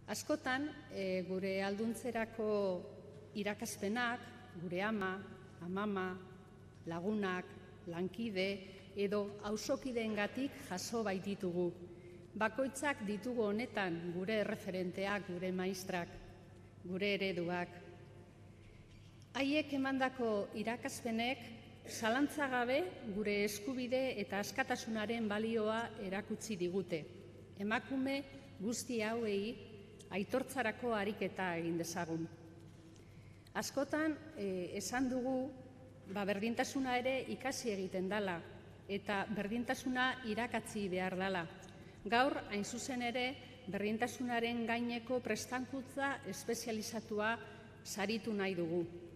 Askotan, gure alduntzerako irakaspenak, gure ama, amama, lagunak, lankide edo auzokideengatik jaso baititugu. Bakoitzak ditugu honetan gure erreferenteak, gure maistrak, gure ereduak. Haiek emandako irakaspenek zalantzagabe gure eskubide eta askatasunaren balioa erakutsi digute. Emakume guzti hauei aitortzarako ariketa egin dezagun. Askotan esan dugu berdintasuna ere ikasi egiten dela eta berdintasuna irakatsi behar dela. Gaur, hain zuzen ere, berdintasunaren gaineko prestakuntza espezializatua saritu nahi dugu.